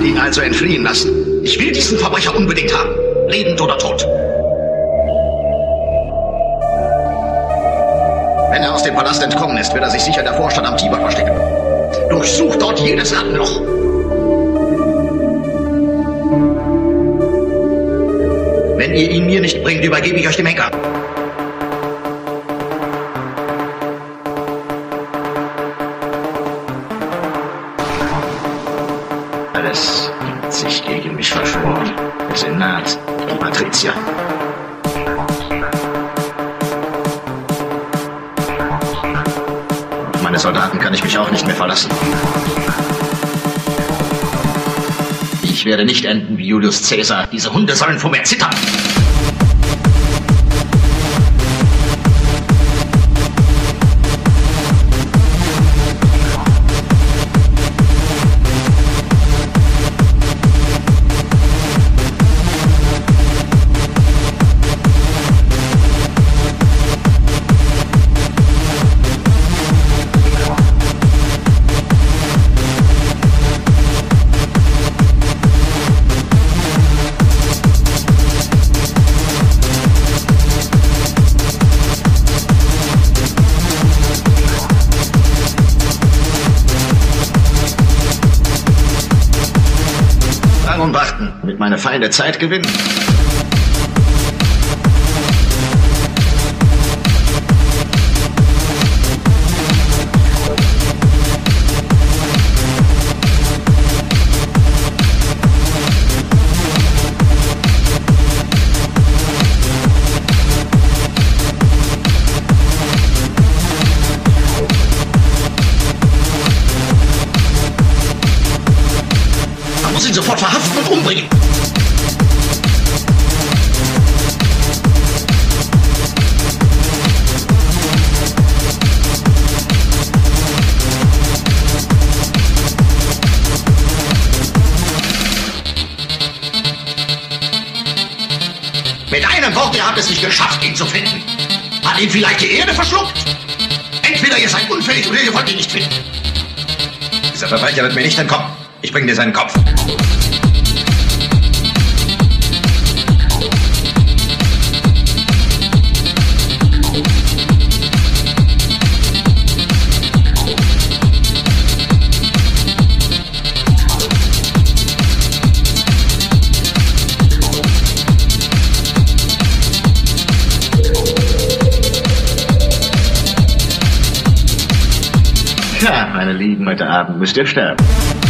Ihn also entfliehen lassen. Ich will diesen Verbrecher unbedingt haben. Lebend oder tot. Wenn er aus dem Palast entkommen ist, wird er sich sicher in der Vorstadt am Tiber verstecken. Durchsucht dort jedes Rattenloch. Wenn ihr ihn mir nicht bringt, übergebe ich euch dem Henker. Alles hat sich gegen mich verschworen. Der Senat, die Patrizier. Auf meine Soldaten kann ich mich auch nicht mehr verlassen. Ich werde nicht enden wie Julius Caesar. Diese Hunde sollen vor mir zittern. Und warten, damit meine Feinde Zeit gewinnen. Man muss ihn sofort verhaften und umbringen. Mit einem Wort, ihr habt es nicht geschafft, ihn zu finden. Hat ihn vielleicht die Erde verschluckt? Entweder ihr seid unfähig oder ihr wollt ihn nicht finden. Dieser Verbrecher wird mir nicht entkommen. Ich bringe dir seinen Kopf. Ja, meine Lieben, heute Abend müsst ihr sterben.